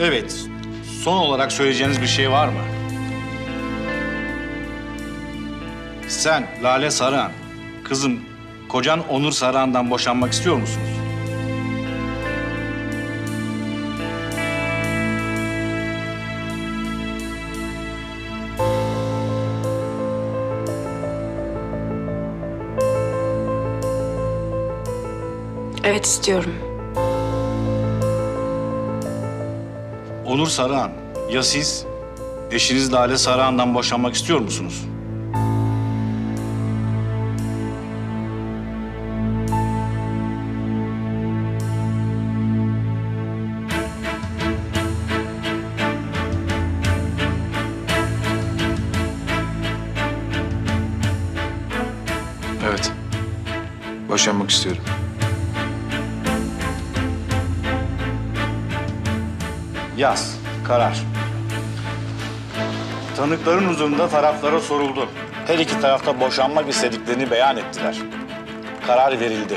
Evet. Son olarak söyleyeceğiniz bir şey var mı? Sen Lale Sarıhan, kızım kocan Onur Sarıhan'dan boşanmak istiyor musunuz? Evet, istiyorum. Onur Sarıhan, ya siz eşiniz Lale Sarıhan'dan boşanmak istiyor musunuz? Evet. Boşanmak istiyorum. Yaz, karar. Tanıkların huzurunda taraflara soruldu. Her iki tarafta boşanmak istediklerini beyan ettiler. Karar verildi.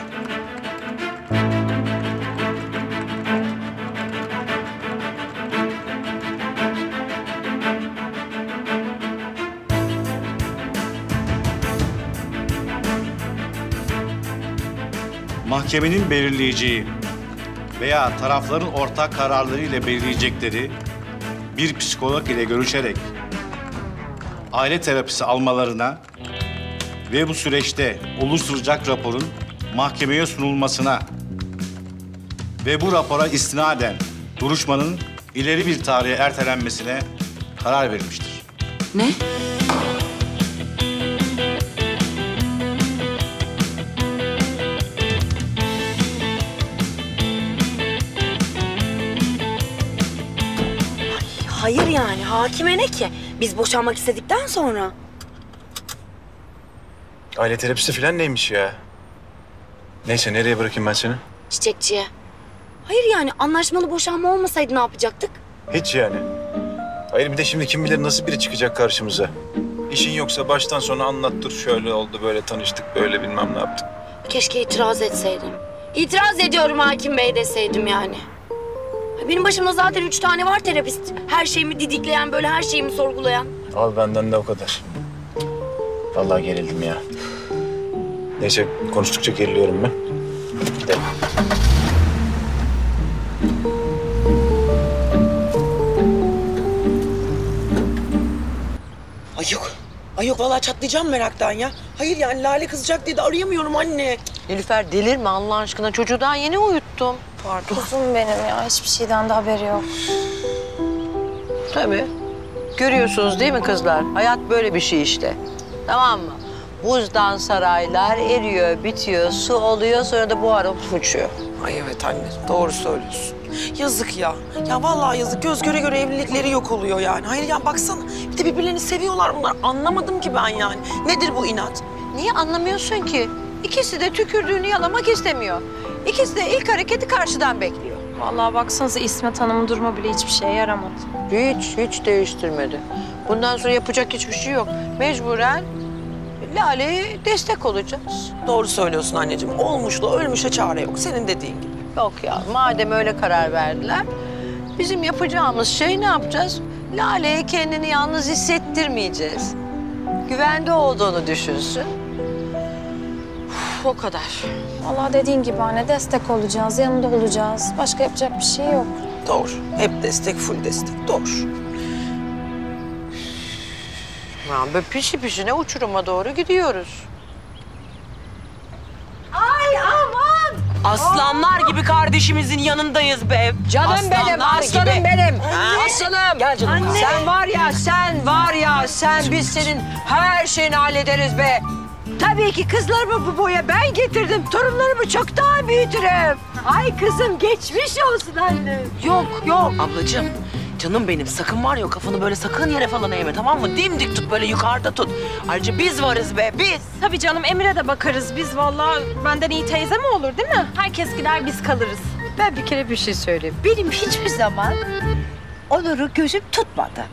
Mahkemenin belirleyeceği veya tarafların ortak kararları ile belirleyecekleri bir psikolog ile görüşerek aile terapisi almalarına ve bu süreçte oluşturacak raporun mahkemeye sunulmasına ve bu rapora istinaden duruşmanın ileri bir tarihe ertelenmesine karar verilmiştir. Ne? Hayır yani, hakime ne ki? Biz boşanmak istedikten sonra. Aile terapisi falan neymiş ya? Neyse, nereye bırakayım ben seni? Çiçekçiye. Hayır yani, anlaşmalı boşanma olmasaydı ne yapacaktık? Hiç yani. Hayır, bir de şimdi kim bilir nasıl biri çıkacak karşımıza. İşin yoksa baştan sona anlattır. Şöyle oldu, böyle tanıştık, böyle bilmem ne yaptık. Keşke itiraz etseydim. İtiraz ediyorum hakim bey deseydim yani. Benim başımda zaten 3 tane var terapist. Her şeyimi didikleyen, böyle her şeyimi sorgulayan. Al benden de o kadar. Vallahi gerildim ya. Neyse, konuştukça geriliyorum ben. Gidelim. Ay yok. Ay yok, vallahi çatlayacağım meraktan ya. Hayır yani Lale kızacak diye de arayamıyorum anne. Nilüfer delirme Allah aşkına. Çocuğu daha yeni uyuttum. Pardon. Kuzum benim ya. Hiçbir şeyden de haberi yok. Tabii. Görüyorsunuz değil mi kızlar? Hayat böyle bir şey işte. Tamam mı? Buzdan saraylar eriyor, bitiyor, su oluyor, sonra da buharı uçuyor. Ay evet anne, doğru söylüyorsun. Yazık ya. Ya vallahi yazık. Göz göre göre evlilikleri yok oluyor yani. Hayır ya baksana. Bir de birbirlerini seviyorlar bunlar. Anlamadım ki ben yani. Nedir bu inat? Niye anlamıyorsun ki? İkisi de tükürdüğünü yalamak istemiyor. İkisi de ilk hareketi karşıdan bekliyor. Vallahi baksanıza İsmet Hanım'ın durumu bile hiçbir şeye yaramadı. Hiç değiştirmedi. Bundan sonra yapacak hiçbir şey yok. Mecburen Lale'ye destek olacağız. Doğru söylüyorsun anneciğim. Olmuşla ölmüşe çare yok. Senin dediğin gibi. Yok ya, madem öyle karar verdiler, bizim yapacağımız şey ne yapacağız? Lale'ye kendini yalnız hissettirmeyeceğiz. Güvende olduğunu düşünsün. O kadar. Vallahi dediğin gibi anne, destek olacağız, yanında olacağız. Başka yapacak bir şey yok. Doğru. Hep destek, full destek. Doğru. Ya böyle pişi pişine uçuruma doğru gidiyoruz. Aslanlar gibi kardeşimizin yanındayız be. Canım Aslanlar benim, aslanım gibi. benim. Aslanım. Gel canım. Anne. Sen var ya, biz senin her şeyini hallederiz be. Tabii ki kızlarımı bu boya ben getirdim. Torunlarımı çok daha büyütürüm. Ay kızım, geçmiş olsun anne. Yok. Ablacığım, canım benim sakın var ya kafanı böyle sakın yere falan eğme, tamam mı? Dimdik tut, böyle yukarıda tut. Ayrıca biz varız be, biz. Tabii canım, Emir'e de bakarız biz. Vallahi benden iyi teyze mi olur değil mi? Herkes gider, biz kalırız. Ben bir kere bir şey söyleyeyim. Benim hiçbir zaman Onur'u gözüm tutmadı.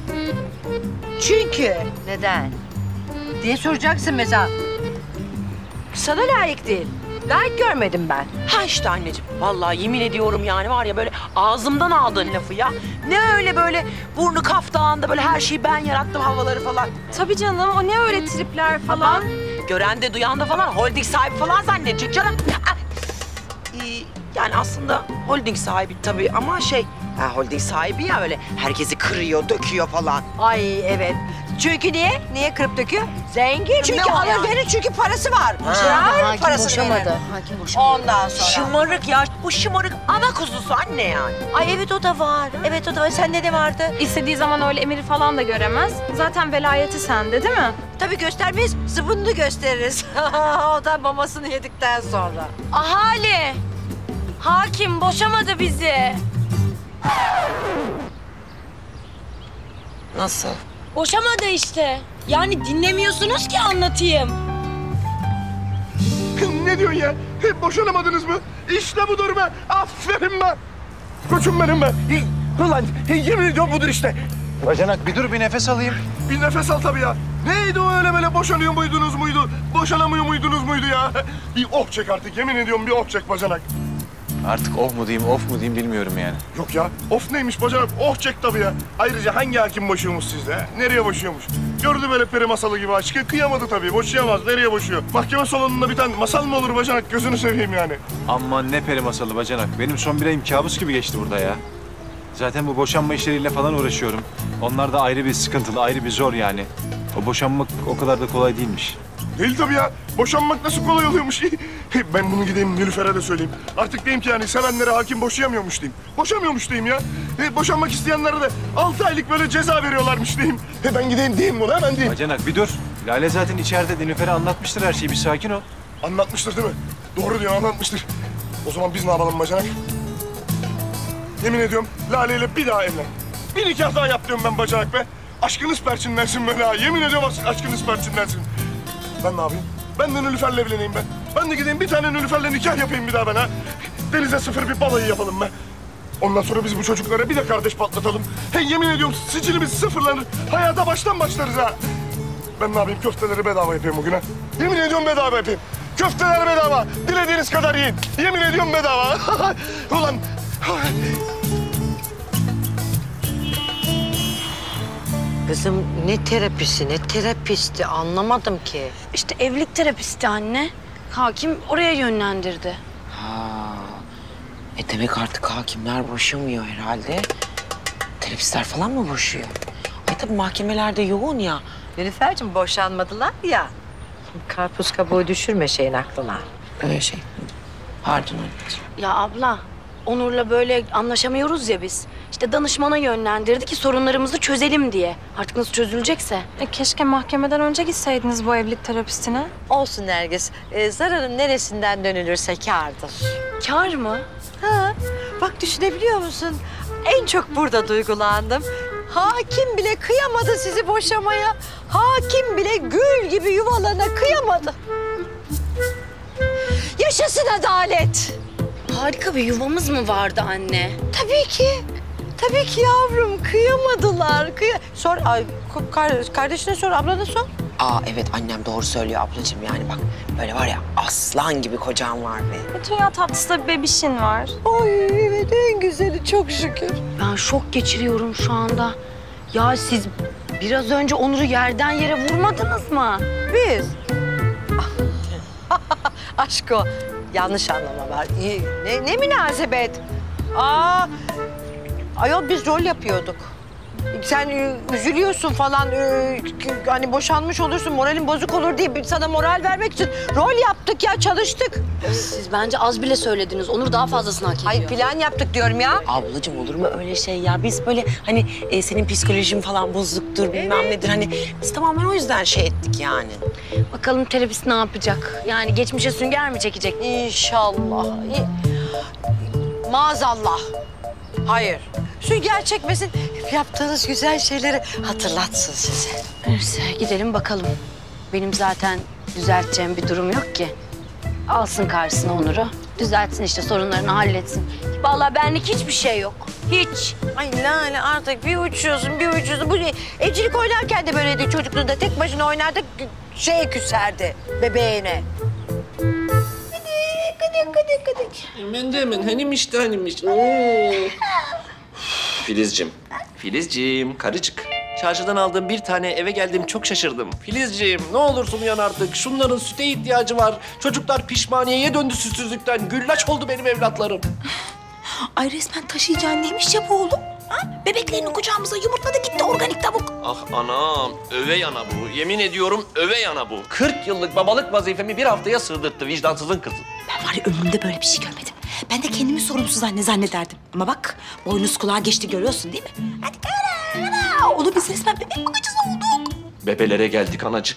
Çünkü neden diye soracaksın mesela. Sana layık değil. Layık görmedim ben. Ha işte anneciğim. Vallahi yemin ediyorum yani var ya böyle ağzımdan aldığın lafı ya. Ne öyle böyle burnu kaftağında böyle her şeyi ben yarattım havaları falan. Tabii canım, o ne öyle tripler falan. Gören de duyan da falan holding sahibi falan zannedecek canım. Yani aslında holding sahibi tabii ama holding sahibi ya öyle herkesi kırıyor, döküyor falan. Ay evet. Çünkü niye? Niye kırıp döküyor? Zengin. Çünkü o alır yani? verir çünkü parası var. Hakim parasını boşamadı. verir. Hakim boşamadı. Ondan sonra. Şımarık ya. Bu şımarık ana kuzusu anne yani. Ay evet o da var. Evet o da var. Sende de vardı. İstediği zaman öyle emiri falan da göremez. Zaten velayeti sende değil mi? Tabii göstermeyiz. Zıbınını gösteririz. O da mamasını yedikten sonra. Ahali! Hakim boşamadı bizi. Nasıl? Boşamadı işte. Yani dinlemiyorsunuz ki anlatayım. Ne diyorsun ya? Boşanamadınız mı? İşte budur be. Aferin be. Koçum benim be. Ulan yemin ediyorum budur işte. Bacanak bir dur bir nefes alayım. Bir nefes al tabii ya. Neydi o öyle böyle boşanıyor muydunuz muydu? Boşanamıyor muydunuz muydu ya? Bir oh çek artık yemin ediyorum bir oh çek bacanak. Artık oh mu diyeyim of mu diyeyim bilmiyorum yani. Yok ya of neymiş bacanak oh çek tabii ya. Ayrıca hangi hakim boşuyormuş sizde? He? Nereye boşuyormuş? Gördü böyle peri masalı gibi aşkı kıyamadı tabii boşayamaz. Nereye boşuyor? Mahkeme salonunda bir tane masal mı olur bacanak gözünü seveyim yani. Aman ne peri masalı bacanak. Benim son bir ayım kabus gibi geçti burada ya. Zaten bu boşanma işleriyle falan uğraşıyorum. Onlar da ayrı bir sıkıntılı, ayrı bir zor yani. O boşanmak o kadar da kolay değilmiş. Değil tabii ya. Boşanmak nasıl kolay oluyormuş. Ben bunu gideyim Nilüfer'e de söyleyeyim. Artık diyeyim ki yani sevenlere hakim boşayamıyormuş diyeyim. Boşamıyormuş diyeyim ya. Boşanmak isteyenlere de 6 aylık böyle ceza veriyorlarmış diyeyim. Ben gideyim diyeyim bunu hemen diyeyim. Bacanak bir dur. Lale zaten içeride Nilüfer'e anlatmıştır her şeyi. Bir sakin ol. Anlatmıştır değil mi? Doğru diyor anlatmıştır. O zaman biz ne yapalım bacanak? Yemin ediyorum Lale ile bir daha evlen. Bir nikah daha yap diyorum ben bacanak be. Aşkınız perçinlensin böyle ha. Yemin ediyorum aşkınız perçinlensin. Ben ne yapayım? Ben de Nilüfer'le evleneyim ben. Ben de gideyim bir tane Nilüfer'le nikah yapayım bir daha ben ha. Denize sıfır bir balayı yapalım be. Ondan sonra biz bu çocuklara bir de kardeş patlatalım. Hey yemin ediyorum sicilimiz sıfırlanır. Hayata baştan başlarız ha. Ben ne yapayım? Köfteleri bedava yapayım bugün ha. Yemin ediyorum bedava yapayım. Köfteler bedava. Dilediğiniz kadar yiyin. Yemin ediyorum bedava. Ulan. Kızım ne terapisi ne terapisti anlamadım ki. İşte evlilik terapisti anne. Hakim oraya yönlendirdi. Demek artık hakimler boşamıyor herhalde. Terapistler falan mı boşuyor? Ay tabii mahkemelerde yoğun ya. Nilüfer'cim boşanmadılar ya. Karpuz kabuğu düşürme şeyin aklına. Öyle şey. Pardon anneciğim. Ya abla, Onur'la böyle anlaşamıyoruz ya biz. İşte danışmana yönlendirdi ki sorunlarımızı çözelim diye. Artık nasıl çözülecekse. Keşke mahkemeden önce gitseydiniz bu evlilik terapistine. Olsun Nergis. Zararın neresinden dönülürse kârdır. Kâr mı? Ha, bak düşünebiliyor musun? En çok burada duygulandım. Hakim bile kıyamadı sizi boşamaya. Hakim bile gül gibi yuvalarına kıyamadı. Yaşasın adalet. Harika bir yuvamız mı vardı anne? Tabii ki. Tabii ki yavrum. Kıyamadılar. Sor, kardeşine sor, ablana sor. Evet annem doğru söylüyor ablacığım yani bak böyle var ya aslan gibi kocam var be. Dünya tatlısı da bir bebişin var. Ay evet en güzeli çok şükür. Ben şok geçiriyorum şu anda. Ya siz biraz önce Onur'u yerden yere vurmadınız mı? Biz. Aşk o. Yanlış anlama var. Ne münasebet. Ayol biz rol yapıyorduk. Sen üzülüyorsun falan, hani boşanmış olursun, moralin bozuk olur diye sana moral vermek için rol yaptık ya, çalıştık. Siz bence az bile söylediniz. Onur daha fazlasını hak ediyor. Ay plan yaptık diyorum ya. Ablacığım olur mu öyle şey ya? Biz böyle hani senin psikolojin falan bozuktur bilmem nedir. Hani biz tamamen o yüzden şey ettik yani. Bakalım terapist ne yapacak? Yani geçmişe sünger mi çekecek? İnşallah. Maazallah. Hayır. Sünger çekmesin, yaptığınız güzel şeyleri hatırlatsın size. Neyse gidelim bakalım. Benim zaten düzelteceğim bir durum yok ki. Alsın karşısına Onur'u. Düzeltsin işte sorunlarını halletsin. Vallahi benlik hiçbir şey yok. Hiç. Ay Lale artık bir uçuyorsun, bir uçuyorsun. Bu evcilik oynarken de böyleydi çocukluğunda. Tek başına oynardı, küserdi bebeğine. Hemen de hemen. Hanimiş de hanimiş. Filizciğim, karıcık. Çarşıdan aldığım bir tane eve geldim çok şaşırdım. Filizciğim ne olursun uyan artık. Şunların süte ihtiyacı var. Çocuklar pişmaniyeye döndü sütsüzlükten. Güllaç oldu benim evlatlarım. Ay resmen taşıyıcı neymiş ya bu oğlum? Ha? Bebeklerini kucağımıza yumurtladı gitti organik tavuk. Ah anam, öve yana bu. Yemin ediyorum öve yana bu. 40 yıllık babalık vazifemi bir haftaya sığdırttı vicdansızın kızı. Ben var ya ömrümde böyle bir şey görmedim. Ben de kendimi sorumsuz anne zannederdim. Ama bak boynuz kulağa geçti görüyorsun değil mi? Hadi ana. Oğlum biz resmen bebek bakıcısı olduk. Bebelere geldik anacık.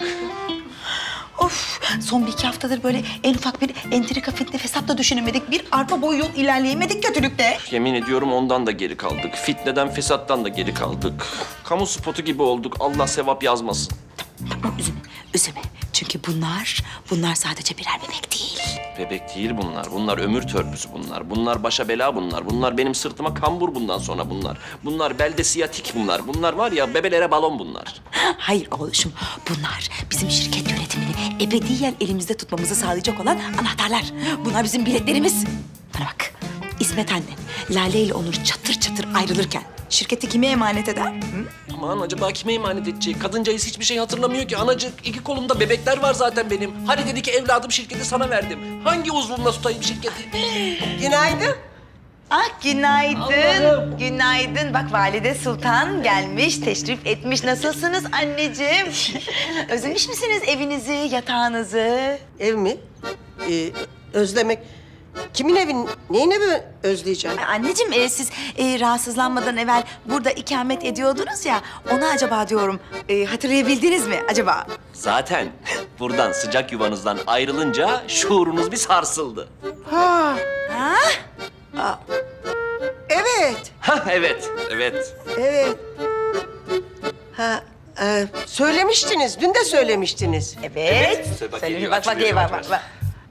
Of son 1-2 haftadır böyle en ufak bir entrika fitne fesat da düşünemedik. Bir arpa boyu yol ilerleyemedik kötülükte. Yemin ediyorum ondan da geri kaldık. Fitneden, fesattan da geri kaldık. Kamu spotu gibi olduk. Allah sevap yazmasın. Tamam üzülme. Çünkü bunlar sadece birer bebek değil. Bebek değil bunlar. Bunlar ömür törpüsü bunlar. Bunlar başa bela bunlar. Bunlar benim sırtıma kambur bundan sonra bunlar. Bunlar belde siyatik bunlar. Bunlar var ya bebelere balon bunlar. Hayır oğluşum bunlar bizim şirket yönetimini ebediyen elimizde tutmamızı sağlayacak olan anahtarlar. Bunlar bizim biletlerimiz. Bana bak İsmet annen Lale ile Onur çatır çatır ayrılırken şirketi kime emanet eder? Hı? Aman acaba kime emanet edecek? Kadıncağız hiçbir şey hatırlamıyor ki anacık. 2 kolumda bebekler var zaten benim. Hani dedi ki evladım şirketi sana verdim. Hangi uzvunla tutayım şirketi? Günaydın. Ah günaydın. Günaydın. Bak Valide Sultan gelmiş, teşrif etmiş. Nasılsınız anneciğim? Özlemiş misiniz evinizi, yatağınızı? Ev mi? Özlemek. Kimin evin? Neyine mi özleyeceğim? Anneciğim siz rahatsızlanmadan evvel burada ikamet ediyordunuz ya. Onu acaba diyorum hatırlayabildiniz mi acaba? Zaten buradan sıcak yuvanızdan ayrılınca şuurunuz bir sarsıldı. Ha, Ha? evet. Ha evet, evet. Evet. Ha, söylemiştiniz. Dün de söylemiştiniz. Evet. Söyle bak, Söyle, geliyor, bak açılıyor geliyor, yavaş bak. yavaş.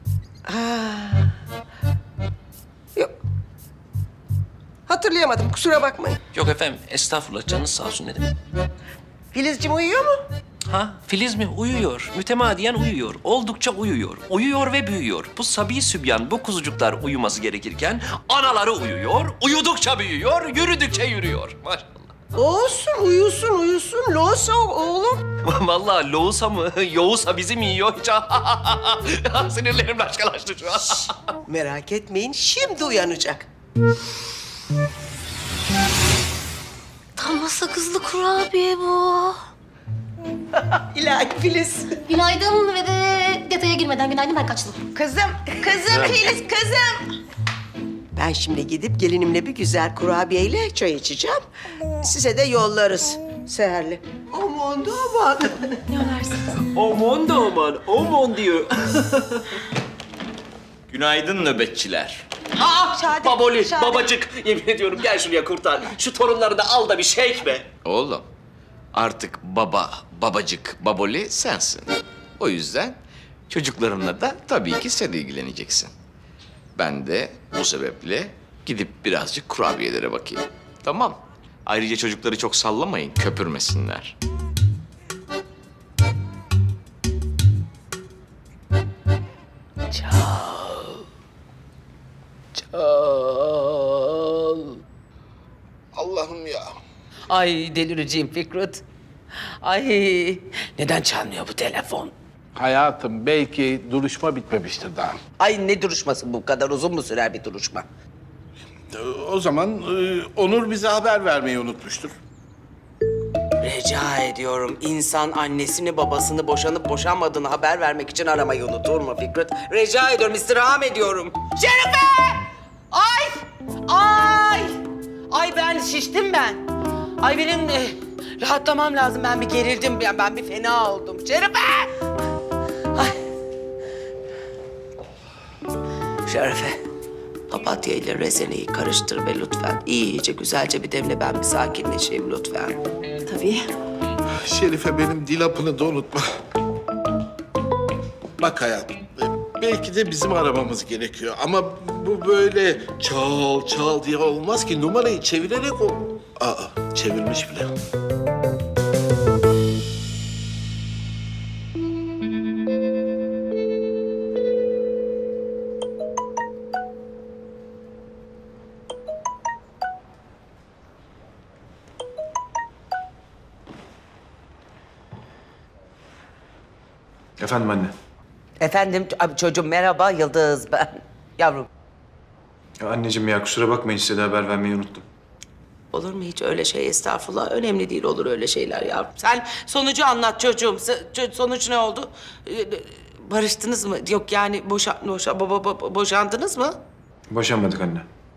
Yok. Hatırlayamadım. Kusura bakmayın. Yok efendim, estağfurullah canınız sağ olsun ne demek. Filizciğim uyuyor mu? Ha, Filiz mi? Uyuyor. Mütemadiyen uyuyor. Oldukça uyuyor. Uyuyor ve büyüyor. Bu sabi sübyan, bu kuzucuklar uyuması gerekirken anaları uyuyor. Uyudukça büyüyor, yürüdükçe yürüyor. Maşallah. Olsun, uyusun. Loğusa oğlum. Vallahi loğusa mı? Yoğusa bizi mi yiyor hiç? Sinirlerim başkalaştı şu an. Merak etmeyin, şimdi uyanacak. Damla sakızlı kurabiye bu. İlahi Filiz. Günaydın ve de detaya girmeden günaydın ben kaçtım. Kızım Filiz, kızım. Ben şimdi gidip gelinimle bir güzel kurabiyeyle çay içeceğim. Size de yollarız seherli. Aman da aman. Aman da aman diyor. Günaydın nöbetçiler. Şadi, Baboli, Şadi. babacık. Yemin ediyorum gel şuraya kurtar. Şu torunları da al da bir şekme. Oğlum, artık baba, babacık, baboli sensin. O yüzden çocuklarınla da tabii ki sen ilgileneceksin. Ben de bu sebeple gidip birazcık kurabiyelere bakayım. Tamam. Ayrıca çocukları çok sallamayın, köpürmesinler. Allah'ım ya. Ay delireceğim Fikret. Ay neden çalmıyor bu telefon? Hayatım belki duruşma bitmemiştir daha. Ay ne duruşması bu kadar uzun mu sürer bir duruşma? O zaman Onur bize haber vermeyi unutmuştur. Rica ediyorum insan annesini babasını boşanıp boşanmadığını haber vermek için aramayı unutur mu Fikret? Rica ediyorum istirham ediyorum. Şerife! Ay ben şiştim ben. Ay benim rahatlamam lazım. Ben bir gerildim. Ben bir fena oldum. Şerife! Ay. Şerife, papatya ile rezeneyi karıştır ve lütfen iyice güzelce bir demle ben bir sakinleşeyim lütfen. Tabii. Şerife benim dil hapını da unutma. Bak hayatım, belki de bizim aramamız gerekiyor. Ama bu böyle çal çal diye olmaz ki. Numarayı çevirerek o... Aa, çevirmiş bile. Efendim anne. Efendim çocuğum merhaba Yıldız ben. Yavrum. Ya anneciğim ya kusura bakmayın size de haber vermeyi unuttum. Olur mu hiç öyle şey estağfurullah? Önemli değil olur öyle şeyler yavrum. Sen sonucu anlat çocuğum. Sonuç ne oldu? Barıştınız mı? Yok yani boşandınız mı? Boşanmadık anne.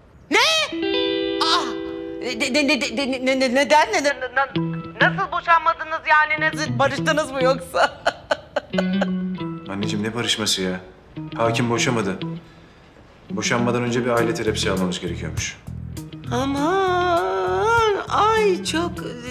Neden? Nasıl boşanmadınız yani? Nasıl barıştınız mı yoksa? Anneciğim ne barışması ya? Hakim boşamadı. Boşanmadan önce bir aile terapisi almamız gerekiyormuş. Aman ay çok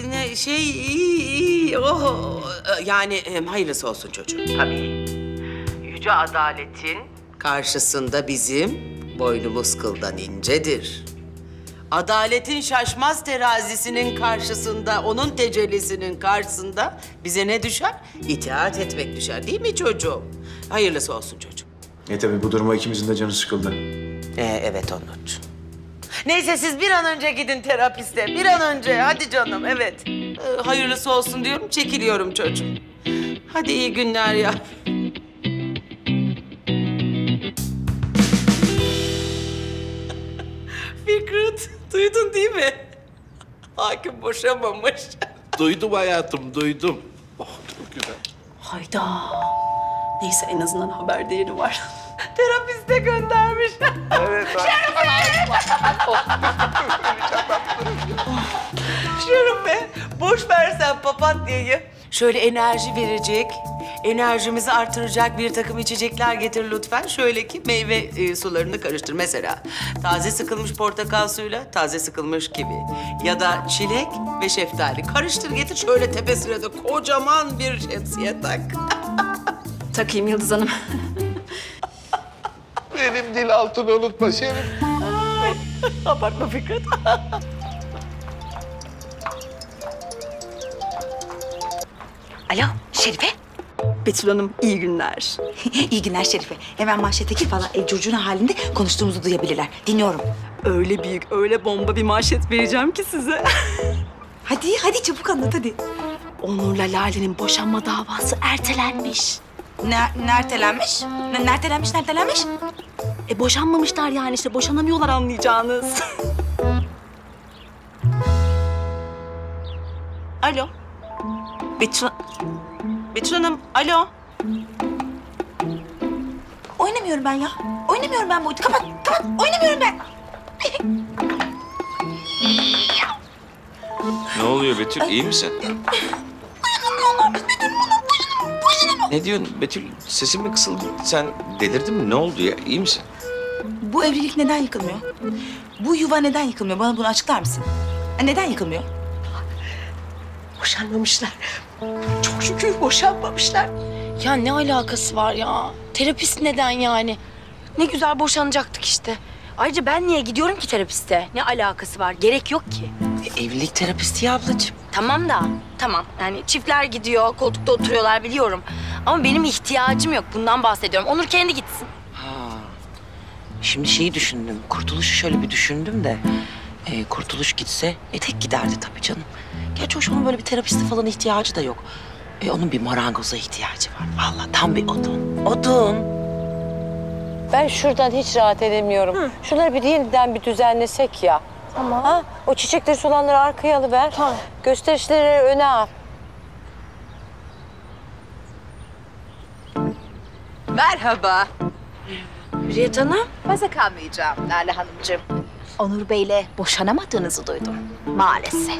iyi. Oh. Yani hayırlısı olsun çocuğum. Tabii. Yüce adaletin karşısında bizim boynumuz kıldan incedir. Adaletin şaşmaz terazisinin karşısında, onun tecellisinin karşısında bize ne düşer? İtaat etmek düşer değil mi çocuğum? Hayırlısı olsun çocuğum. Tabii bu duruma ikimizin de canı sıkıldı. Evet Onurcuğum. Neyse siz bir an önce gidin terapiste. Bir an önce. Hadi canım evet. Hayırlısı olsun diyorum. Çekiliyorum çocuğum. Hadi iyi günler ya. Fikret, duydun değil mi? Hakim boşamamış. Duydum hayatım, duydum. Oh, çok güzel. Hayda. Neyse en azından haber değeri var. Terapiste göndermiş. Evet. Şerife, boş versen papatyayı. Şöyle enerji verecek, enerjimizi artıracak bir takım içecekler getir lütfen. Şöyle ki meyve sularını karıştır. Mesela taze sıkılmış portakal suyuyla taze sıkılmış kivi. Ya da çilek ve şeftali. Karıştır getir şöyle tepesine de kocaman bir şemsiye tak. Takayım Yıldız Hanım. Benim dil altını unutma Şerif. Abartma Fikret. Alo Şerife. Betül Hanım iyi günler. İyi günler Şerife. Hemen manşetteki falan curcuna halinde konuştuğumuzu duyabilirler. Dinliyorum. Öyle büyük, öyle bomba bir manşet vereceğim ki size. Hadi çabuk anlat hadi. Onur'la Lale'nin boşanma davası ertelenmiş. Nertelenmiş? Nertelenmiş? Boşanmamışlar yani işte boşanamıyorlar anlayacağınız. Alo. Betül Hanım, alo. Oynamıyorum ben ya. Oynamıyorum ben bu oyunu. Kapat. Oynamıyorum ben. Ne oluyor Betül? İyi misin? Ne diyorsun Betül? Sesin mi kısıldı? Sen delirdin mi? Ne oldu ya? İyi misin? Bu evlilik neden yıkılmıyor? Bu yuva neden yıkılmıyor? Bana bunu açıklar mısın? Neden yıkılmıyor? Boşanmamışlar. Çok şükür boşanmamışlar. Ya ne alakası var ya? Terapist neden yani? Ne güzel boşanacaktık işte. Ayrıca ben niye gidiyorum ki terapiste? Ne alakası var? Gerek yok ki. Evlilik terapisti ya ablacığım. Tamam. Yani çiftler gidiyor, koltukta oturuyorlar biliyorum. Ama benim ihtiyacım yok. Bundan bahsediyorum. Onur kendi gitsin. Şimdi şeyi düşündüm, Kurtuluş'u şöyle bir düşündüm de... Kurtuluş gitse, tek giderdi tabii canım. Gerçi hoş onun böyle bir terapisti falan ihtiyacı da yok. Onun bir marangoza ihtiyacı var. Vallahi tam bir odun. Ben şuradan hiç rahat edemiyorum. Şunları bir yeniden bir düzenlesek ya. Tamam. Ha? O çiçekleri solanları arkaya alıver. Tamam. Gösterişleri öne al. Merhaba. Hürriyet Hanım. Fazla kalmayacağım Lale Hanımcığım. Onur Bey'le boşanamadığınızı duydum. Maalesef.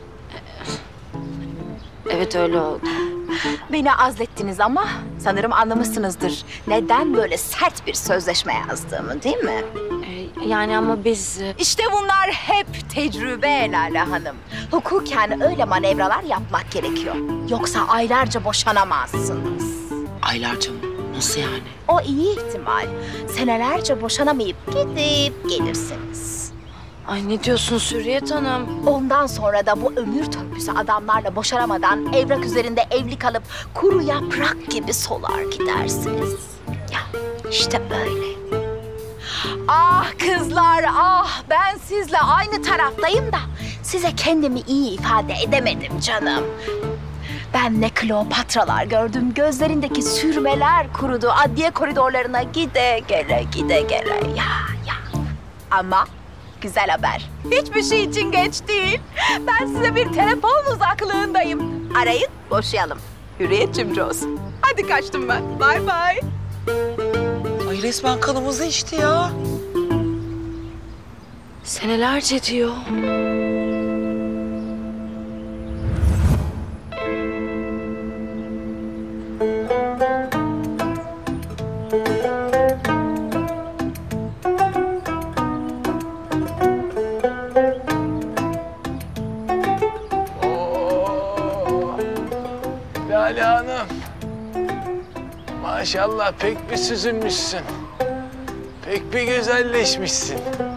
Evet öyle oldu. Beni azlettiniz ama sanırım anlamışsınızdır. Neden böyle sert bir sözleşme yazdığımı değil mi? Yani ama biz... İşte bunlar hep tecrübe Lale Hanım. Hukuken öyle manevralar yapmak gerekiyor. Yoksa aylarca boşanamazsınız. Aylarca mı? Nasıl yani? O iyi ihtimal. Senelerce boşanamayıp gidip gelirsiniz. Ay ne diyorsunuz Hürriyet Hanım? Ondan sonra da bu ömür törpüsü adamlarla boşanamadan evrak üzerinde evli kalıp kuru yaprak gibi solar gidersiniz. Ya işte böyle. Ah kızlar ah ben sizle aynı taraftayım da size kendimi iyi ifade edemedim canım. Ben ne Kleopatralar gördüm. Gözlerindeki sürmeler kurudu. Adliye koridorlarına gide gele ya. Ama güzel haber. Hiçbir şey için geç değil. Ben size bir telefon uzaklığındayım. Arayın, boşayalım. Hürriyetçim Rose. Hadi kaçtım ben. Bay bay. Ay resmen kanımızı içti ya. Senelerce diyor. Lale Hanım. Maşallah pek bir süzülmüşsün. Pek bir güzelleşmişsin.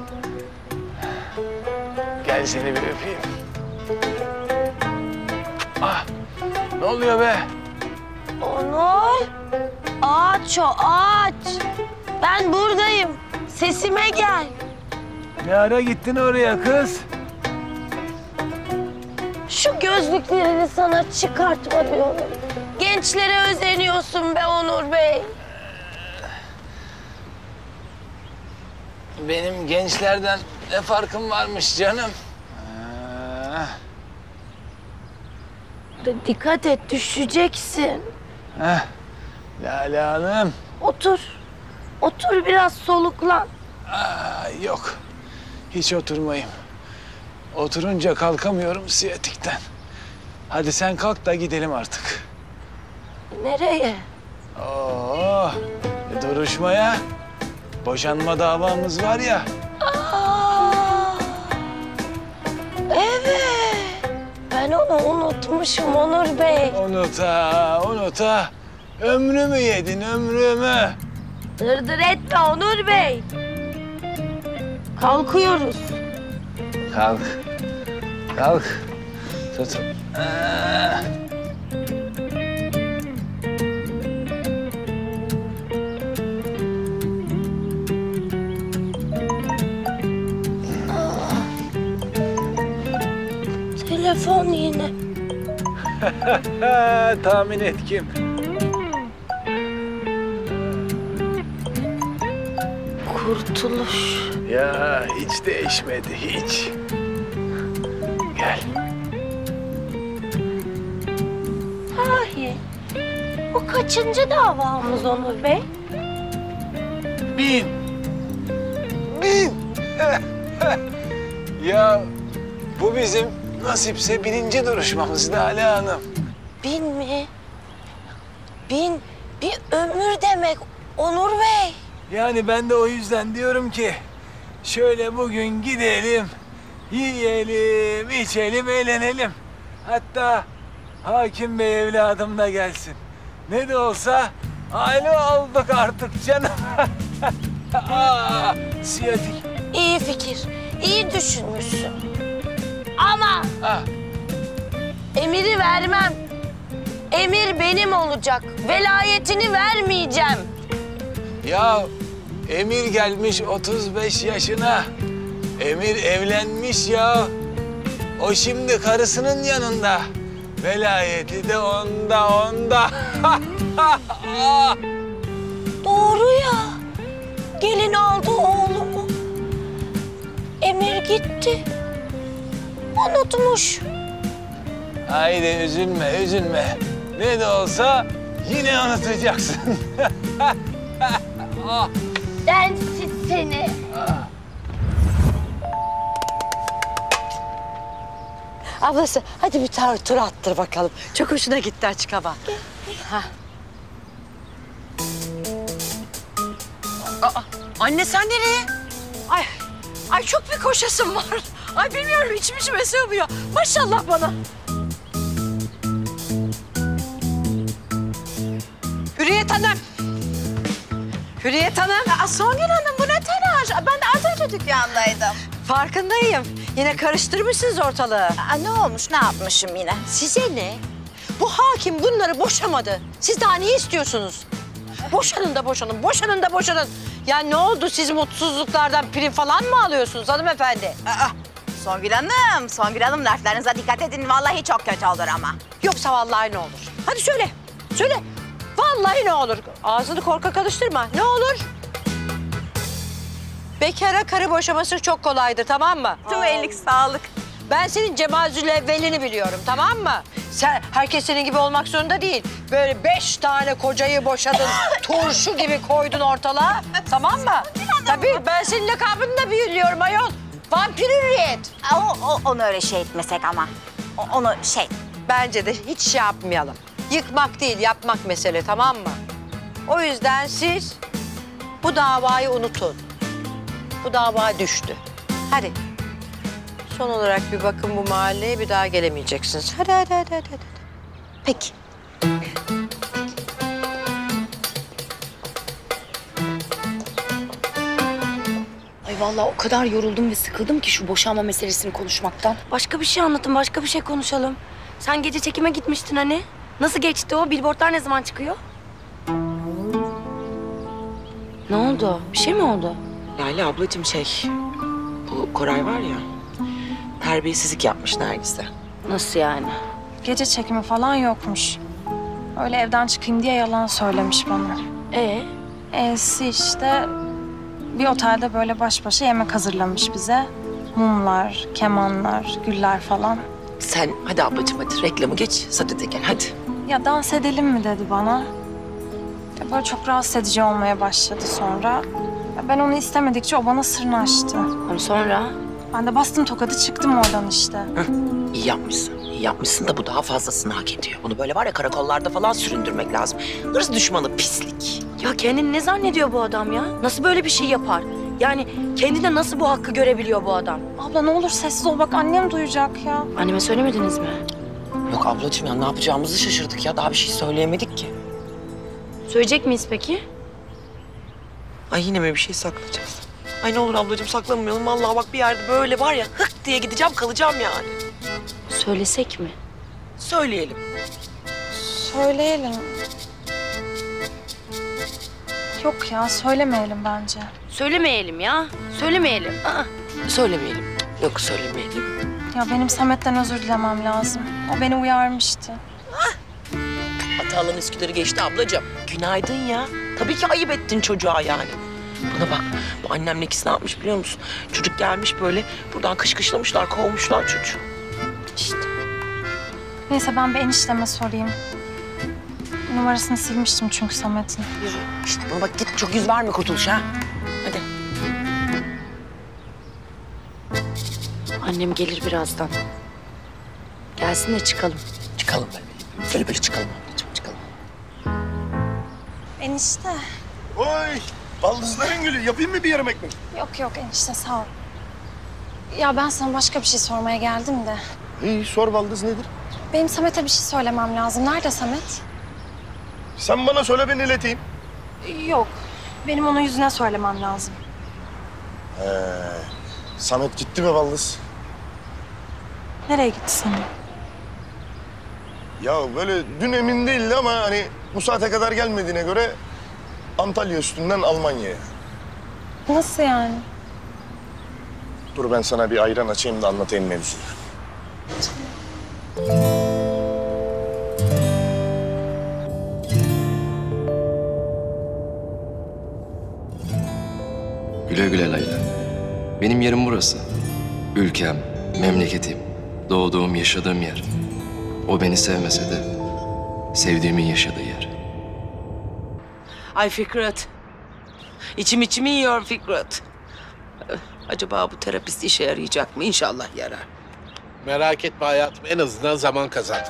Gel seni bir öpeyim. Ah, ne oluyor be? Onur, aç o aç. Ben buradayım. Sesime gel. Ne ara gittin oraya kız? Şu gözlüklerini sana çıkartma diyorum. Gençlere özeniyorsun be Onur Bey. Benim gençlerden ne farkım varmış canım? Dikkat et, düşeceksin. Lale Hanım. Otur. Otur biraz soluklan. Yok. Hiç oturmayayım. Oturunca kalkamıyorum siyatikten. Hadi sen kalk da gidelim artık. Nereye? Duruşmaya. Boşanma davamız var ya. Evet. Ben onu unutmuşum Onur Bey. Unuta. Ömrümü yedin, ömrümü. Dırdır etme Onur Bey. Kalkıyoruz. Kalk. Tut. Telefon yine. Tahmin et kim? Kurtuluş. Ya hiç değişmedi, hiç. Gel. Sahi. Bu kaçıncı davamız Onur Bey? 1000. Ya bu bizim nasipse 1. duruşmamız Lale Hanım. 1000 mi? 1000 bir ömür demek Onur Bey. Yani ben de o yüzden diyorum ki şöyle bugün gidelim, yiyelim, içelim, eğlenelim. Hatta hakim bey evladım da gelsin. Ne de olsa aile olduk artık canım. Siyatik. İyi fikir, iyi düşünmüşsün. Ama emiri vermem. Emir benim olacak. Velayetini vermeyeceğim. Ya Emir gelmiş 35 yaşına. Emir evlenmiş ya. O şimdi karısının yanında. Velayeti de onda. Doğru ya. Gelin aldı oğlumu. Emir gitti. Unutmuş. Haydi üzülme. Ne de olsa yine unutacaksın. Densiz seni. Ablası hadi bir tur attır bakalım. Çok hoşuna gitti açık hava. Anne sen nereye? Ay çok bir koşasım var. Ay bilmiyorum içime sığmıyor. Maşallah bana. Hürriyet Hanım. Hürriyet Hanım. Songül Hanım bu ne telaş? Ben de az önce dükkandaydım. Farkındayım. Yine karıştırmışsınız ortalığı. Ne olmuş, ne yapmışım yine? Size ne? Bu hakim bunları boşamadı. Siz daha ne istiyorsunuz? Boşanın da boşanın. Ya ne oldu siz mutsuzluklardan prim falan mı alıyorsunuz hanımefendi? Songül Hanım laflarınıza dikkat edin. Vallahi çok kötü olur ama. Yoksa vallahi ne olur? Hadi söyle. Söyle. Vallahi ne olur? Ağzını korkak alıştırma. Ne olur? Bekara karı boşaması çok kolaydır, tamam mı? Tüvellik sağlık. Ben senin Cemal Zülevvel'ini biliyorum, tamam mı? Sen, herkes senin gibi olmak zorunda değil. Böyle 5 tane kocayı boşadın, turşu gibi koydun ortalığa, tamam mı? Tabii ben senin lakabını da biliyorum ayol. Vampir hürriyet. Onu öyle şey etmesek ama. Onu şey. Bence de hiç şey yapmayalım. Yıkmak değil, yapmak mesele, tamam mı? O yüzden siz bu davayı unutun. Bu dava düştü. Hadi. Son olarak bir bakın bu mahalleye, bir daha gelemeyeceksiniz. Hadi. Peki. Ay vallahi o kadar yoruldum ve sıkıldım ki şu boşanma meselesini konuşmaktan. Başka bir şey anlatın, başka bir şey konuşalım. Sen gece çekime gitmiştin hani. Nasıl geçti o? Billboardlar ne zaman çıkıyor? Ne oldu? Bir şey mi oldu? Lale ablacığım bu Koray var ya, terbiyesizlik yapmış Nergis'e. Nasıl yani? Gece çekimi falan yokmuş. Öyle evden çıkayım diye yalan söylemiş bana. E'si işte bir otelde böyle baş başa yemek hazırlamış bize. Mumlar, kemanlar, güller falan. Sen hadi ablacığım hadi reklamı geç, sadede gel hadi. Ya dans edelim mi dedi bana. Ya böyle çok rahatsız edici olmaya başladı sonra. Ya ben onu istemedikçe o bana sırrını açtı. Sonra? Ben de bastım tokadı çıktım oradan işte. İyi yapmışsın, iyi yapmışsın da bu daha fazlasını hak ediyor. Bunu böyle var ya karakollarda falan süründürmek lazım. Hırs düşmanı, pislik. Ya kendini ne zannediyor bu adam ya? Nasıl böyle bir şey yapar? Yani kendine nasıl bu hakkı görebiliyor bu adam? Abla ne olur sessiz ol bak annem duyacak ya. Anneme söylemediniz mi? Yok ablacığım ya ne yapacağımızı şaşırdık ya. Daha bir şey söyleyemedik ki. Söyleyecek miyiz peki? Ay yine mi bir şey saklayacağız? Ay ne olur ablacığım saklamayalım. Vallahi bak bir yerde böyle var ya hık diye gideceğim kalacağım yani. Söylesek mi? Söyleyelim. Söyleyelim. Yok ya söylemeyelim bence. Söylemeyelim ya. Söylemeyelim. Söylemeyelim. Yok söylemeyelim. Ya benim Samet'ten özür dilemem lazım. O beni uyarmıştı. Hataların Üsküdar'ı geçti ablacığım. Günaydın ya. Tabii ki ayıp ettin çocuğa yani. Bana bak, bu annemle ikisi ne yapmış biliyor musun? Çocuk gelmiş böyle, buradan kışkışlamışlar, kovmuşlar çocuğu. İşte. Neyse ben bir enişteme sorayım. Numarasını silmiştim çünkü Samet'in. İşte bana bak git, çok yüz verme Kurtuluş ha. Hadi. Annem gelir birazdan. Gelsin de çıkalım. Çıkalım böyle. Böyle çıkalım ablacığım, çıkalım. Enişte. Oy! Baldızların gülü. Yapayım mı bir yarım ekmek? Yok enişte sağ ol. Ya ben sana başka bir şey sormaya geldim de. İyi sor baldız nedir? Benim Samet'e bir şey söylemem lazım. Nerede Samet? Sen bana söyle ben ileteyim. Yok. Benim onun yüzüne söylemem lazım. Samet gitti mi baldız? Nereye gitti Samet? Ya böyle dün emin değildi ama hani bu saate kadar gelmediğine göre Antalya üstünden Almanya'ya. Nasıl yani? Dur ben sana bir ayran açayım da anlatayım mevzuyu. Güle güle Layla. Benim yerim burası. Ülkem, memleketim, doğduğum, yaşadığım yer. O beni sevmese de sevdiğimin yaşadığı yer. Ay Fikret. İçimi yiyor Fikret. Acaba bu terapist işe yarayacak mı? İnşallah yarar. Merak etme hayatım, en azından zaman kazandık.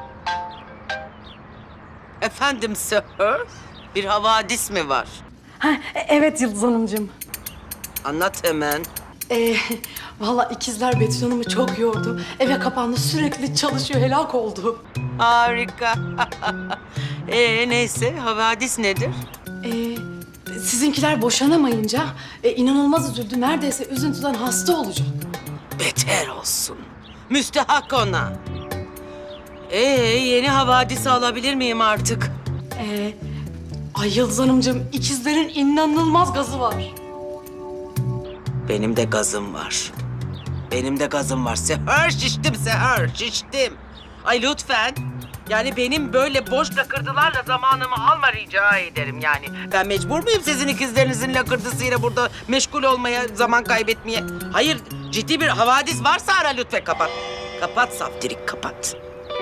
Efendim sir, bir havadis mi var? Evet Yıldız Hanımcığım. Anlat hemen. Vallahi ikizler Betül Hanım'ı çok yordu. Eve kapandı, sürekli çalışıyor, helak oldu. Harika. Neyse, havadis nedir? Sizinkiler boşanamayınca inanılmaz üzüldü. Neredeyse üzüntüden hasta olacak. Beter olsun. Müstehak ona. Yeni havadisi alabilir miyim artık? Ay Yıldız Hanımcığım, ikizlerin inanılmaz gazı var. Benim de gazım var. Benim de gazım var. Seher şiştim, seher şiştim. Ay lütfen. Yani benim böyle boş lakırdılarla zamanımı alma rica ederim yani. Ben mecbur muyum sizin ikizlerinizin lakırdısıyla burada meşgul olmaya, zaman kaybetmeye? Hayır, ciddi bir havadis varsa ara lütfen kapat. Kapat Saftirik, kapat.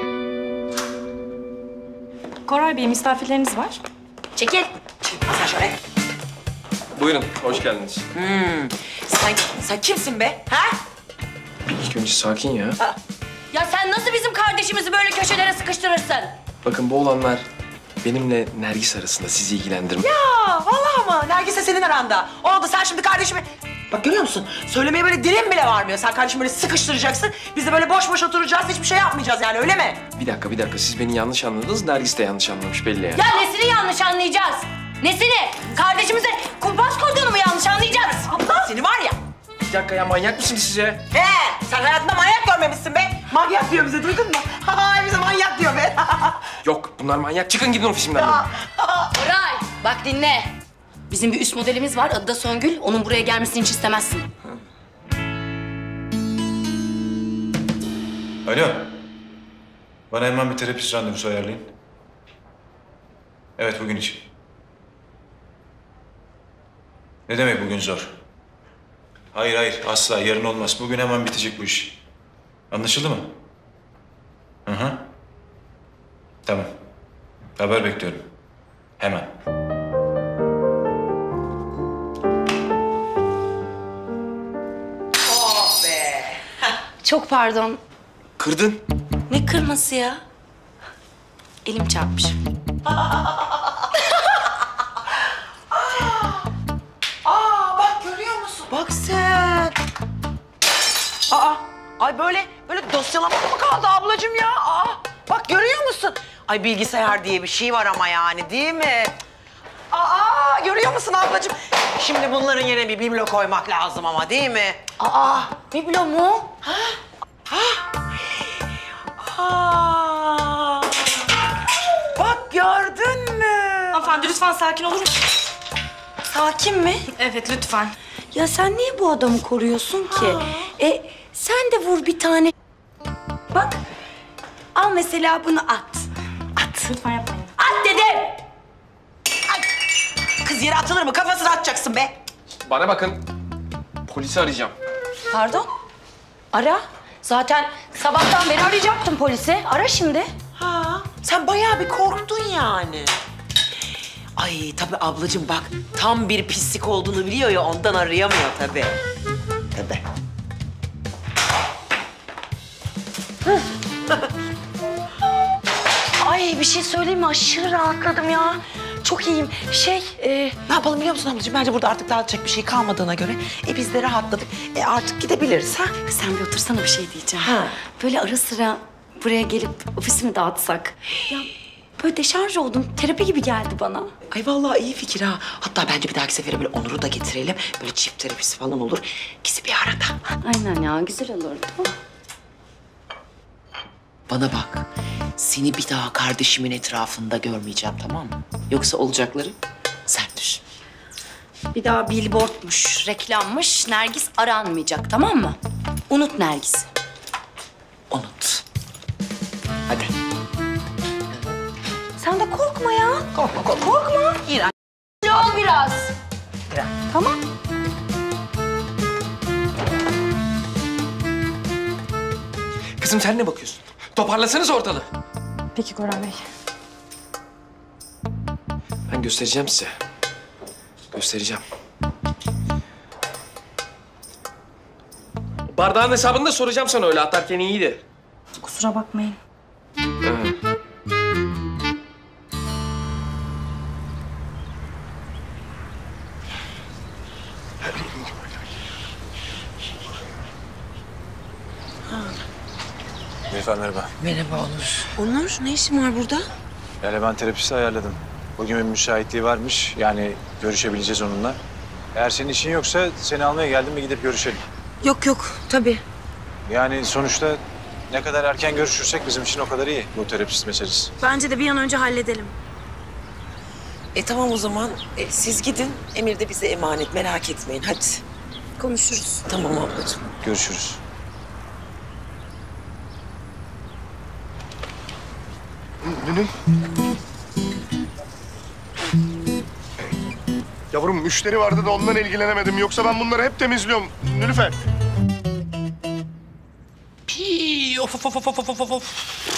Koray Bey, misafirleriniz var. Çekil. Sen şöyle. Buyurun, hoş geldiniz. Sen kimsin be? Ha? İlk önce sakin ya. Ya sen nasıl bizim kardeşimizi böyle köşelere sıkıştırırsın? Bakın bu olanlar benimle Nergis arasında, sizi ilgilendirmez. Ya vallahi mı? Nergis'e senin aranda. Oldu, sen şimdi kardeşimi... Bak görüyor musun? Söylemeye böyle dilim bile varmıyor. Sen kardeşimi böyle sıkıştıracaksın. Biz de böyle boş boş oturacağız, hiçbir şey yapmayacağız yani, öyle mi? Bir dakika. Siz beni yanlış anladınız. Nergis de yanlış anlamış belli yani. Ya nesini yanlış anlayacağız? Nesini? Kardeşimize kumpas kurduğunu mu yanlış anlayacağız? Abla seni var ya. Bir dakika ya, manyak mısınız siz ya? Sen hayatında manyak görmemişsin be. Manyak diyor bize, duydun mu? Bize manyak diyor be. Yok, bunlar manyak. Çıkın gidin ofisimden. Koray, bak dinle. Bizim bir üst modelimiz var, adı da Songül. Onun buraya gelmesini hiç istemezsin. Alo. Bana hemen bir terapist randevusu ayarlayın. Evet, bugün için. Ne demek bugün zor? Hayır, asla. Yarın olmaz. Bugün hemen bitecek bu iş. Anlaşıldı mı? Hı. Tamam. Haber bekliyorum. Hemen. Oh be. Çok pardon. Kırdın. Ne kırması ya? Elim çarpmış. Bak görüyor musun? Bak sen. Ay böyle dosyalamak mı kaldı ablacığım ya? Bak görüyor musun? Ay bilgisayar diye bir şey var ama yani, değil mi? Görüyor musun ablacığım? Şimdi bunların yerine bir biblo koymak lazım ama, değil mi? Biblo mu? Bak gördün mü? Hanımefendi lütfen sakin olur musunuz? Sakin mi? Evet, lütfen. Ya sen niye bu adamı koruyorsun ki? Sen de vur bir tane. Bak, al mesela bunu at. At. Lütfen yapmayın. At dedim. Kız yere atılır mı? Kafasını atacaksın be. Bana bakın. Polisi arayacağım. Pardon? Ara. Zaten sabahtan beri arayacaktım polisi. Ara şimdi. Sen bayağı bir korktun yani. Ay tabii ablacığım bak, tam bir pislik olduğunu biliyor ya, ondan arayamıyor tabii. Tabii. Ay bir şey söyleyeyim mi? Aşırı rahatladım ya. Çok iyiyim. Ne yapalım biliyor musun ablacığım? Bence burada artık dağıtacak bir şey kalmadığına göre biz de rahatladık. Artık gidebiliriz ha? Sen bir otursana, bir şey diyeceğim. Böyle ara sıra buraya gelip ofisimi dağıtsak. Ya böyle deşarj oldum. Terapi gibi geldi bana. Ay vallahi iyi fikir ha. Hatta bence bir dahaki sefere böyle Onur'u da getirelim. Böyle çift terapisi falan olur. İkisi bir arada. Aynen ya, güzel olurdu. Bana bak, seni bir daha kardeşimin etrafında görmeyeceğim, tamam mı? Yoksa olacakları sen düşün. Bir daha billboardmuş, reklammış. Nergis aranmayacak, tamam mı? Unut Nergis'i. Unut. Hadi. Sen de korkma ya. Korkma. İran. Ol biraz. Tamam. Kızım sen ne bakıyorsun? Toparlasanız ortalığı. Peki Koray Bey. Ben göstereceğim size. Göstereceğim. Bardağın hesabını da soracağım sana, öyle atarken iyiydi. Kusura bakmayın. Efendim merhaba. Merhaba Onur. Onur, ne işin var burada? Yani ben terapisti ayarladım. Bugün bir müsaitliği varmış. Yani görüşebileceğiz onunla. Eğer senin işin yoksa seni almaya geldim ve gidip görüşelim. Yok tabii. Yani sonuçta ne kadar erken görüşürsek bizim için o kadar iyi bu terapist meselesi. Bence de bir an önce halledelim. Tamam o zaman siz gidin. Emir de bize emanet, merak etmeyin hadi. Konuşuruz. Tamam ablacığım. Görüşürüz. Gönül. Yavrum müşteri vardı da ondan ilgilenemedim. Yoksa ben bunları hep temizliyorum Nilüfer. Pii, of of of of of of of.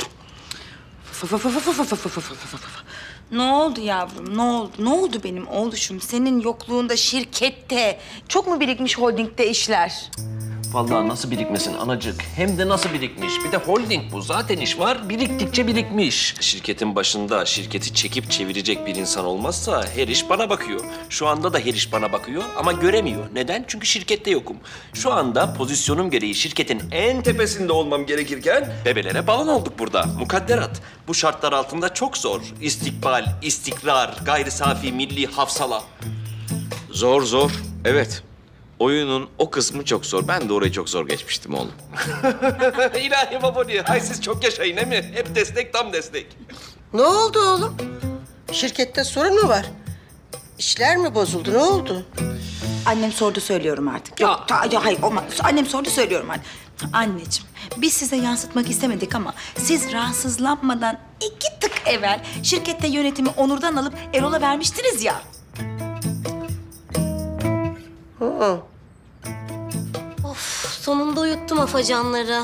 Ne oldu yavrum? Ne oldu? Ne oldu benim oğluşum? Senin yokluğunda şirkette çok mu birikmiş holdingde işler? Vallahi nasıl birikmesin anacık? Hem de nasıl birikmiş? Bir de holding bu. Zaten iş var. Biriktikçe birikmiş. Şirketin başında şirketi çekip çevirecek bir insan olmazsa her iş bana bakıyor. Şu anda da her iş bana bakıyor ama göremiyor. Neden? Çünkü şirkette yokum. Şu anda pozisyonum gereği şirketin en tepesinde olmam gerekirken bebelere balon olduk burada. Mukadderat. Bu şartlar altında çok zor. İstikbal, istikrar, gayri safi milli hafsala. Zor zor. Evet. Oyunun o kısmı çok zor. Ben de orayı çok zor geçmiştim oğlum. İlahi baboli. Hay siz çok yaşayın değil mi? Hep destek tam destek. Ne oldu oğlum? Şirkette sorun mu var? İşler mi bozuldu? Ne oldu? Annem sordu söylüyorum artık. Yok, hayır olmaz. Annem sordu söylüyorum anne. Anneciğim, biz size yansıtmak istemedik ama siz rahatsızlanmadan 2 tık evvel şirkette yönetimi Onur'dan alıp Erol'a vermiştiniz ya. Of, sonunda uyuttum afacanları.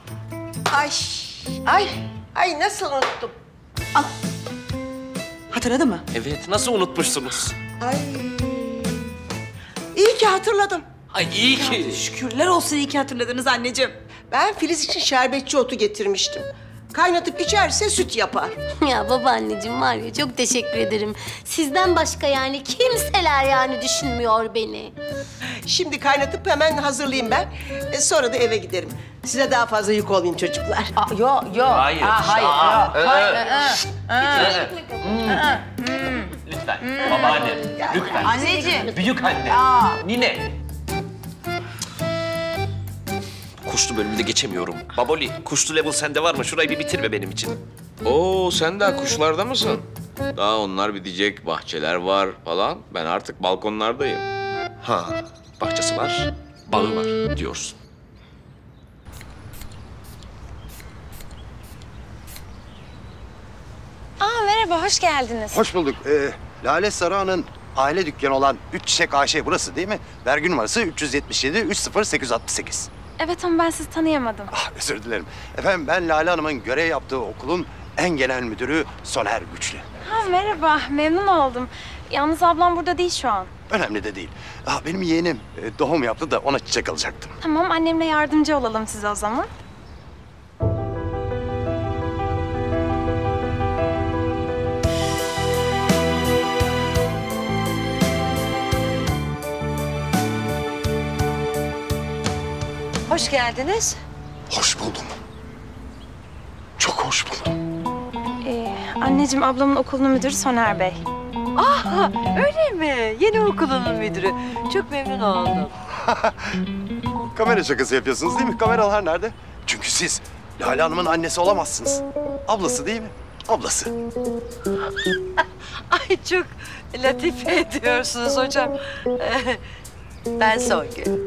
Ay nasıl unuttum? Hatırladı mı? Evet, nasıl unutmuşsunuz? Ay. İyi ki hatırladım. Ay iyi ki. Şükürler olsun iyi ki hatırladınız anneciğim. Ben Filiz için şerbetçi otu getirmiştim. Kaynatıp içerse süt yapar. Ya babaanneciğim var ya çok teşekkür ederim. Sizden başka yani kimseler yani düşünmüyor beni. Şimdi kaynatıp hemen hazırlayayım ben. Sonra da eve giderim. Size daha fazla yük olmayayım çocuklar. Yok. Hayır. Lütfen. Babaanne. Lütfen. Anneciğim. Büyük anne. Nine. Kuşlu bölümünde geçemiyorum. Baboli, kuşlu level sende var mı? Şurayı bir bitirme benim için. Oo sen daha kuşlarda mısın? Daha onlar bitecek, bahçeler var falan. Ben artık balkonlardayım. Ha, bahçesi var, bağı var diyorsun. Merhaba, hoş geldiniz. Hoş bulduk. Lale Sarıhan'ın aile dükkanı olan Üç Çiçek AŞ burası değil mi? Vergi numarası 377 30868. Evet ama ben sizi tanıyamadım. Özür dilerim. Efendim ben Lale Hanım'ın görev yaptığı okulun en genel müdürü Soner Güçlü. Merhaba, memnun oldum. Yalnız ablam burada değil şu an. Önemli de değil. Benim yeğenim doğum yaptı da ona çiçek alacaktım. Tamam, annemle yardımcı olalım size o zaman. Hoş geldiniz. Hoş buldum. Çok hoş buldum. Anneciğim, ablamın okulunun müdürü Soner Bey. Öyle mi? Yeni okulunun müdürü. Çok memnun oldum. Kamera şakası yapıyorsunuz değil mi? Kameralar nerede? Çünkü siz Lale Hanım'ın annesi olamazsınız. Ablası değil mi? Ablası. Ay çok latife ediyorsunuz hocam. Ben Songül.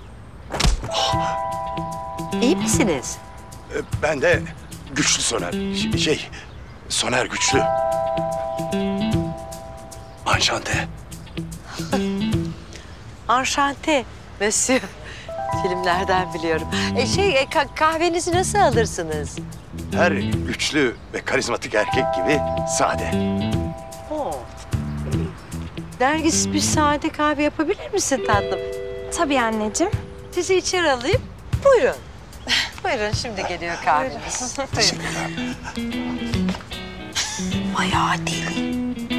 İyi misiniz? Ben de Güçlü Soner. Soner Güçlü. Anşante. Anşante, monsieur. Filmlerden biliyorum. Kahvenizi nasıl alırsınız? Her güçlü ve karizmatik erkek gibi sade. Nergis, bir sade kahve yapabilir misin tatlım? Tabii anneciğim. Sizi içeri alayım. Buyurun. Buyurun, şimdi geliyor kahveniz. Teşekkürler. Bayağı deli.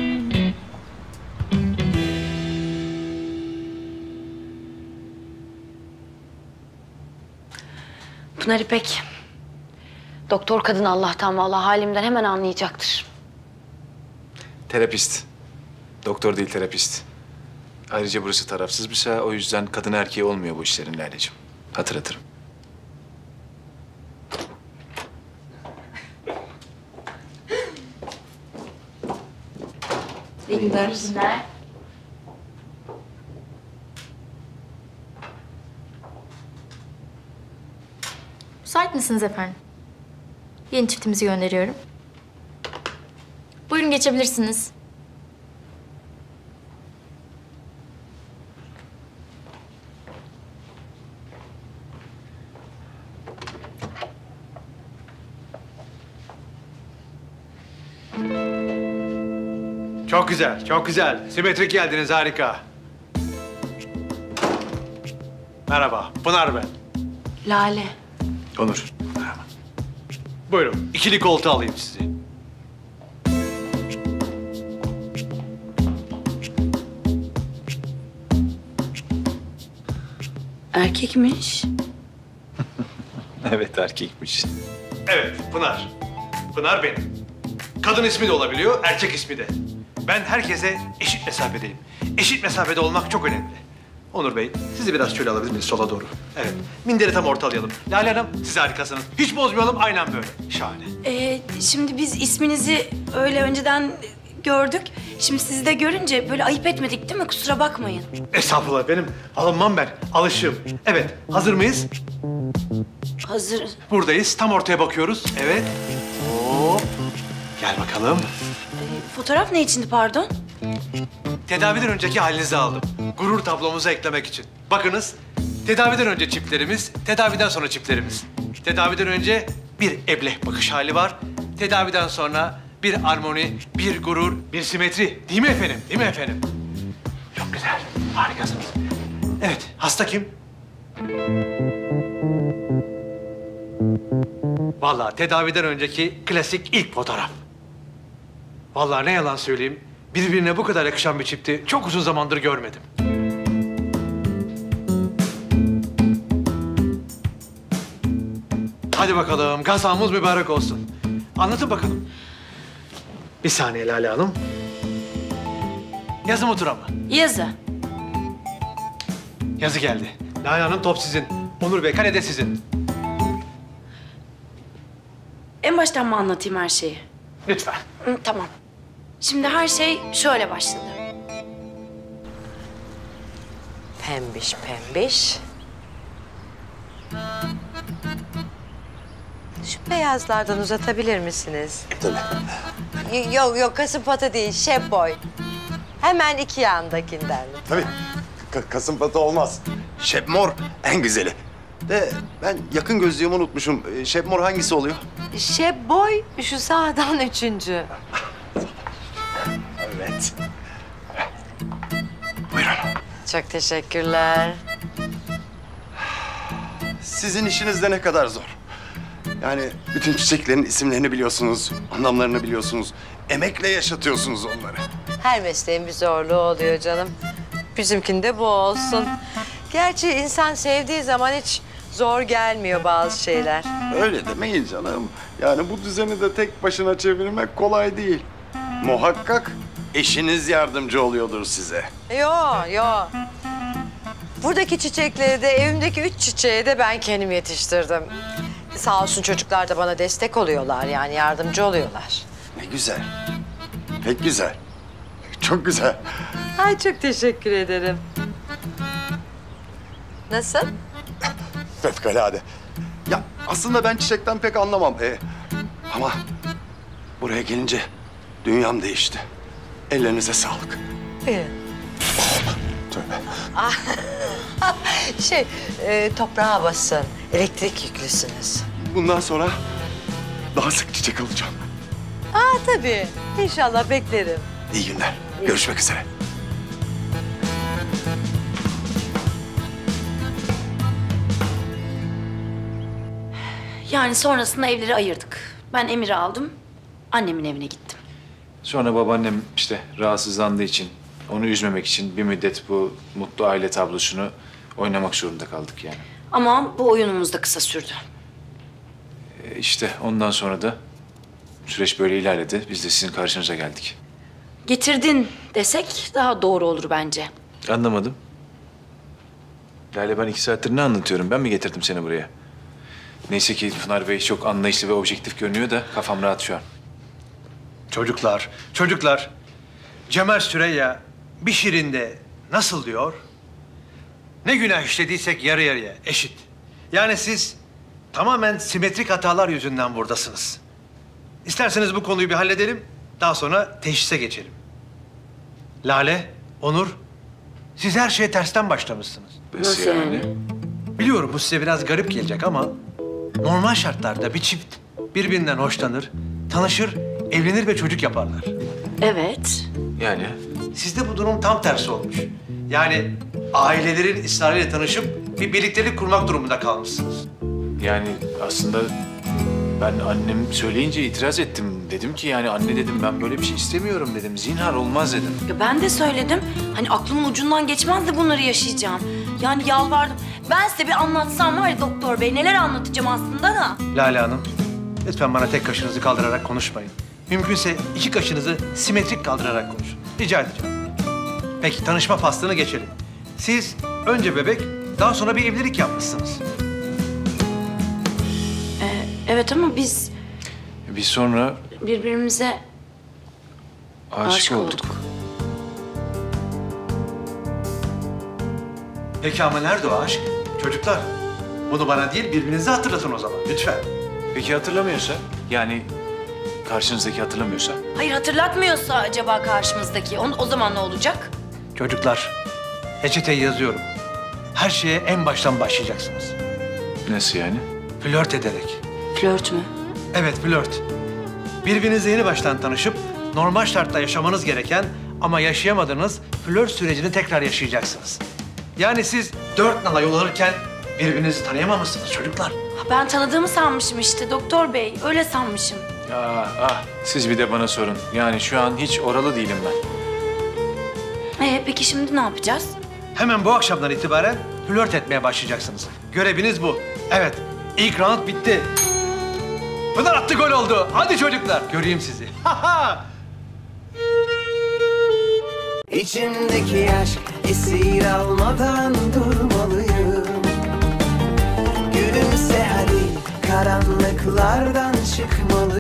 Pınar İpek. Doktor kadın Allah'tan vallahi halimden hemen anlayacaktır. Terapist. Doktor değil terapist. Ayrıca burası tarafsız bir saha. O yüzden kadın erkeği olmuyor bu işlerin Lale'cim. Hatırlatırım. İyi günler. Müsait misiniz efendim? Yeni çiftimizi gönderiyorum. Buyurun geçebilirsiniz. Çok güzel, çok güzel. Simetrik geldiniz, harika. Merhaba, Pınar ben. Lale. Onur. Merhaba. Buyurun, ikili koltuğu alayım sizi. Erkekmiş. Evet, erkekmiş. Evet, Pınar. Pınar benim. Kadın ismi de olabiliyor, erkek ismi de. Ben herkese eşit mesafedeyim. Eşit mesafede olmak çok önemli. Onur Bey, sizi biraz şöyle alabilir miyiz sola doğru? Evet, minderi tam ortalayalım. Lale Hanım, siz harikasınız. Hiç bozmayalım, aynen böyle. Şahane. Şimdi biz isminizi öyle önceden gördük. Şimdi sizi de görünce böyle ayıp etmedik değil mi? Kusura bakmayın. Estağfurullah, benim alınmam ben. Alışığım. Evet, hazır mıyız? Hazır. Buradayız, tam ortaya bakıyoruz. Evet. Hop. Gel bakalım. Fotoğraf ne içindi pardon? Tedaviden önceki halinizi aldım. Gurur tablomuza eklemek için. Bakınız, tedaviden önce çiplerimiz, tedaviden sonra çiplerimiz. Tedaviden önce bir ebleh bakış hali var. Tedaviden sonra bir armoni, bir gurur, bir simetri. Değil mi efendim? Değil mi efendim? Çok güzel, harikasınız. Evet, hasta kim? Vallahi tedaviden önceki klasik ilk fotoğraf. Vallahi ne yalan söyleyeyim, birbirine bu kadar yakışan bir çifti çok uzun zamandır görmedim. Hadi bakalım, gazamız mübarek olsun. Anlatın bakalım. Bir saniye Lale Hanım. Yazı mı tura mı? Yazı. Yazı geldi. Lale Hanım top sizin. Onur Bey kale de sizin. En baştan mı anlatayım her şeyi? Lütfen. Tamam. Şimdi her şey şöyle başladı. Pembiş pembiş. Şu beyazlardan uzatabilir misiniz? Tabii. Yok kasım patı değil, şef boy. Hemen iki yandakinden. Tabii. Kasımpatı olmaz. Şebmor en güzeli. De ben yakın gözlüğümü unutmuşum. Şebmor hangisi oluyor? Şef boy şu sağdan üçüncü. Evet. Çok teşekkürler. Sizin işiniz de ne kadar zor. Yani bütün çiçeklerin isimlerini biliyorsunuz, anlamlarını biliyorsunuz. Emekle yaşatıyorsunuz onları. Her mesleğin bir zorluğu oluyor canım. Bizimkinde bu olsun. Gerçi insan sevdiği zaman hiç zor gelmiyor bazı şeyler. Öyle demeyin canım. Yani bu düzeni de tek başına çevirmek kolay değil. Muhakkak eşiniz yardımcı oluyordur size. Yo. Buradaki çiçekleri de evimdeki 3 çiçeği de ben kendim yetiştirdim. Sağ olsun çocuklar da bana destek oluyorlar yani yardımcı oluyorlar. Ne güzel. Pek güzel. Çok güzel. Ay çok teşekkür ederim. Nasıl? Fevkalade. Ya aslında ben çiçekten pek anlamam. Ama buraya gelince dünyam değişti. Ellerinize sağlık. Tövbe. Toprağa basın. Elektrik yüklüsünüz. Bundan sonra daha sık çiçek alacağım. Tabii. İnşallah beklerim. İyi günler. Görüşmek üzere. Yani sonrasında evleri ayırdık. Ben Emir'i aldım, annemin evine gittim. Sonra babaannem işte rahatsızlandığı için, onu üzmemek için bir müddet bu mutlu aile tablosunu oynamak zorunda kaldık yani. Ama bu oyunumuz da kısa sürdü. İşte ondan sonra da süreç böyle ilerledi. Biz de sizin karşınıza geldik. Getirdin desek daha doğru olur bence. Anlamadım. Lale ben 2 saattir ne anlatıyorum? Ben mi getirdim seni buraya? Neyse ki Pınar Bey çok anlayışlı ve objektif görünüyor da kafam rahat şu an. Çocuklar. Cemal Süreyya bir şirinde nasıl diyor? Ne günah işlediysek yarı yarıya eşit. Yani siz tamamen simetrik hatalar yüzünden buradasınız. İsterseniz bu konuyu bir halledelim. Daha sonra teşhise geçelim. Lale, Onur, siz her şeye tersten başlamışsınız. Nasıl yani? Biliyorum bu size biraz garip gelecek ama normal şartlarda bir çift birbirinden hoşlanır, tanışır, evlenir ve çocuk yaparlar. Evet. Yani? Sizde bu durum tam tersi olmuş. Yani ailelerin ısrarıyla tanışıp bir birliktelik kurmak durumunda kalmışsınız. Yani aslında ben annem söyleyince itiraz ettim. Dedim ki yani anne dedim ben böyle bir şey istemiyorum dedim. Zinhar olmaz dedim. Ya ben de söyledim. Hani aklımın ucundan geçmezdi bunları yaşayacağım. Yani yalvardım. Ben size bir anlatsam var ya doktor bey neler anlatacağım aslında da. Lale Hanım, lütfen bana tek kaşınızı kaldırarak konuşmayın. Mümkünse iki kaşınızı simetrik kaldırarak konuşun. Rica edeceğim. Peki tanışma faslını geçelim. Siz önce bebek, daha sonra bir evlilik yapmışsınız. Evet ama biz Biz sonra birbirimize aşık olduk. Peki ama nerede o aşk? Çocuklar, bunu bana değil birbirinize hatırlatın o zaman lütfen. Peki hatırlamıyorsa? Yani karşınızdaki hatırlamıyorsa? Hayır hatırlatmıyorsa acaba karşımızdaki o zaman ne olacak? Çocuklar, reçeteyi yazıyorum. Her şeye en baştan başlayacaksınız. Nasıl yani? Flört ederek. Flört mü? Evet, flört. Birbirinizle yeni baştan tanışıp normal şartta yaşamanız gereken ama yaşayamadığınız flört sürecini tekrar yaşayacaksınız. Yani siz 4 nala yol alırken birbirinizi tanıyamamışsınız çocuklar. Ben tanıdığımı sanmışım işte doktor bey. Öyle sanmışım. Siz bir de bana sorun. Yani şu an hiç oralı değilim ben. Peki şimdi ne yapacağız? Hemen bu akşamdan itibaren flört etmeye başlayacaksınız. Göreviniz bu. Evet, ilk round bitti. Pınar attı, gol oldu. Hadi çocuklar, göreyim sizi. İçimdeki aşk esir almadan durmalıyım. Gülümse hadi, karanlıklardan çıkmalıyım.